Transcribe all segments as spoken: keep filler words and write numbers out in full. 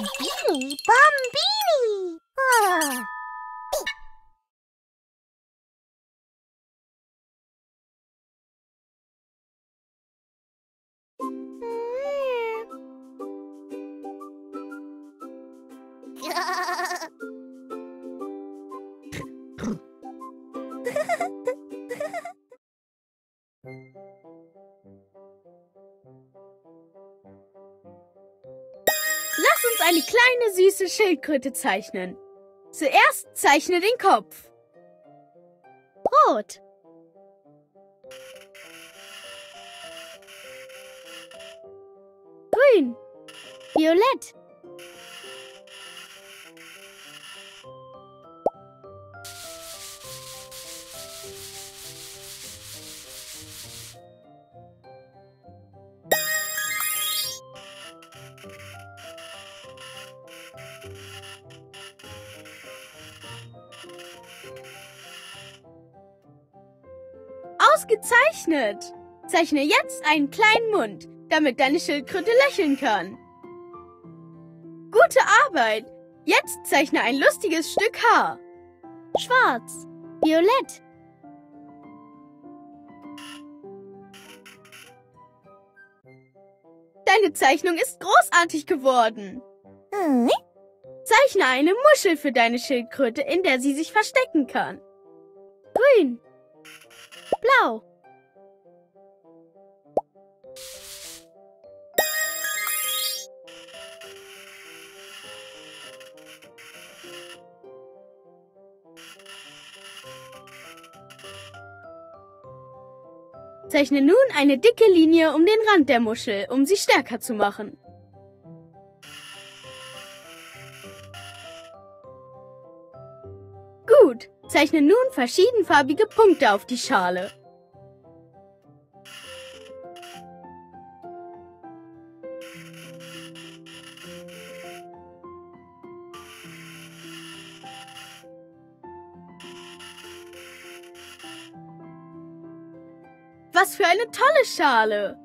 Bambini, Bambini. Ah. Lass uns eine kleine süße Schildkröte zeichnen. Zuerst zeichne den Kopf. Rot. Grün. Violett. Ausgezeichnet! Zeichne jetzt einen kleinen Mund, damit deine Schildkröte lächeln kann. Gute Arbeit! Jetzt zeichne ein lustiges Stück Haar. Schwarz. Violett. Deine Zeichnung ist großartig geworden. Hm? Zeichne eine Muschel für deine Schildkröte, in der sie sich verstecken kann. Grün. Blau. Zeichne nun eine dicke Linie um den Rand der Muschel, um sie stärker zu machen. Gut, zeichne nun verschiedenfarbige Punkte auf die Schale. Was für eine tolle Schale!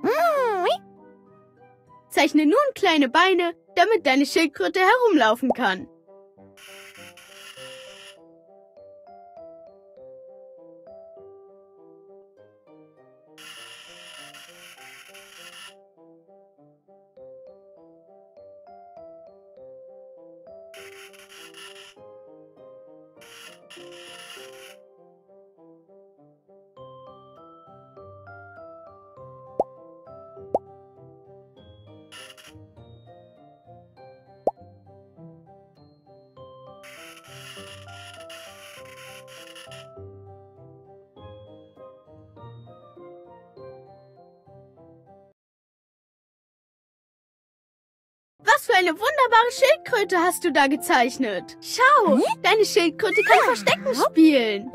Zeichne nun kleine Beine, damit deine Schildkröte herumlaufen kann. Was für eine wunderbare Schildkröte hast du da gezeichnet. Schau, Hm? deine Schildkröte kann Verstecken spielen.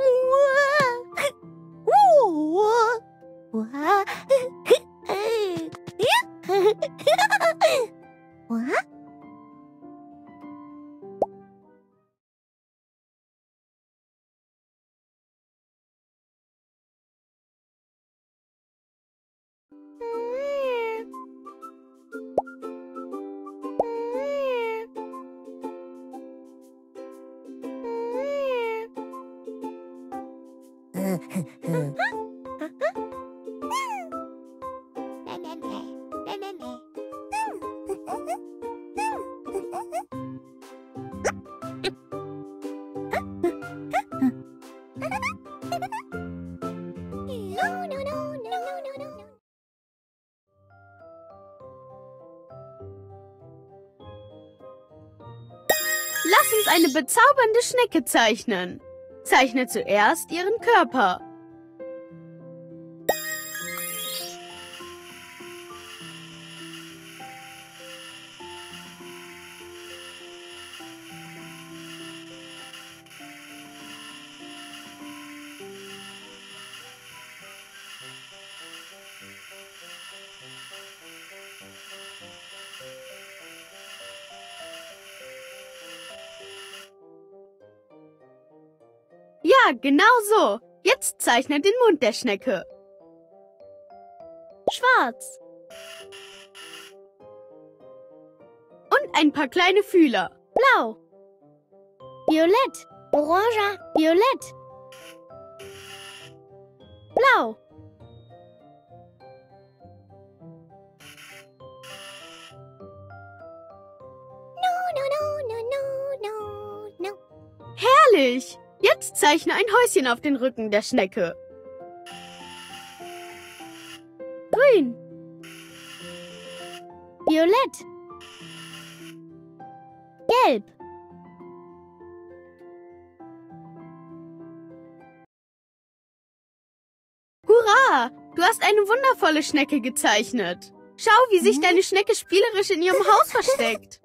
Lass uns eine bezaubernde Schnecke zeichnen. Zeichne zuerst ihren Körper. Ja, genau so. Jetzt zeichne den Mund der Schnecke. Schwarz. Und Und ein paar kleine Fühler. Blau. Violett. Orange. Violett. Blau. No, no, no, no, no, no, no. Herrlich! Jetzt zeichne ein Häuschen auf den Rücken der Schnecke. Grün. Violett. Gelb. Hurra! Du hast eine wundervolle Schnecke gezeichnet. Schau, wie sich deine Schnecke spielerisch in ihrem Haus versteckt.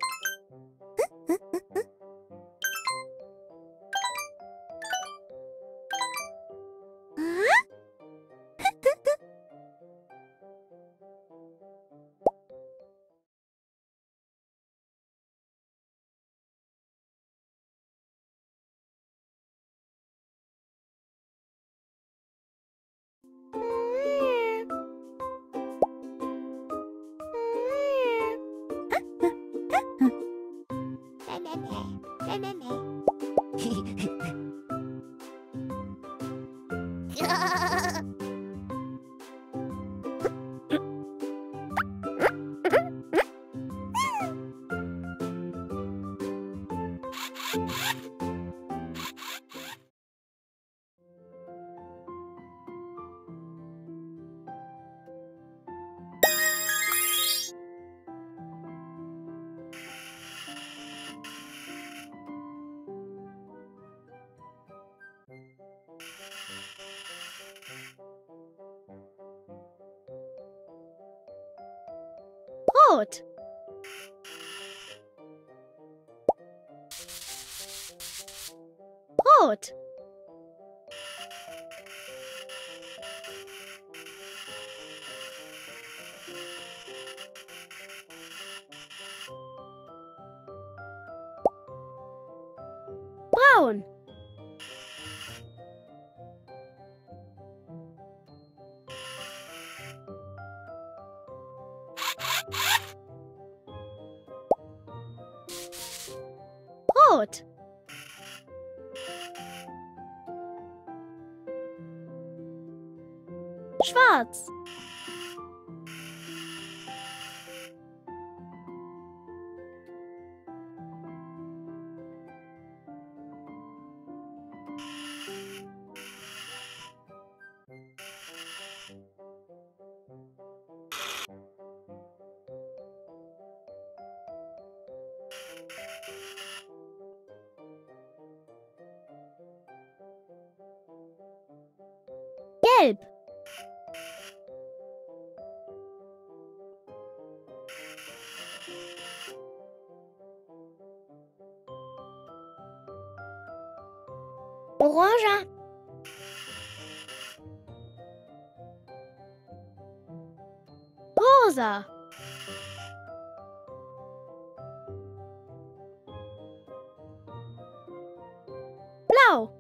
Rot. Rot. Braun. Rot. Schwarz. Gelb. Orange. Rosa. Blau.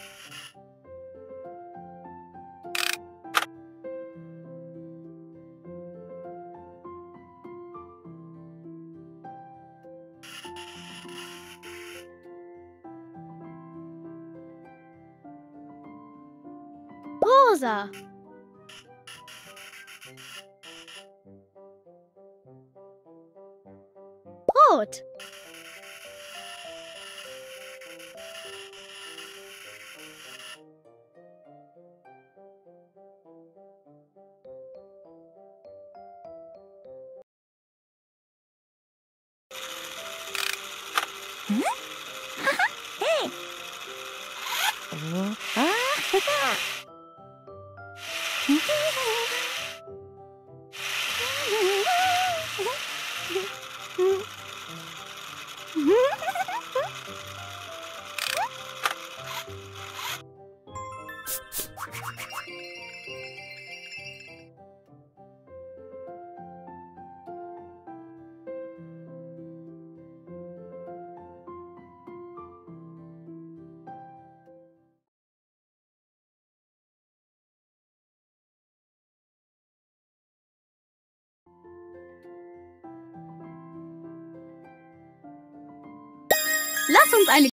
Rosa. Rot. Hey. Lass uns eine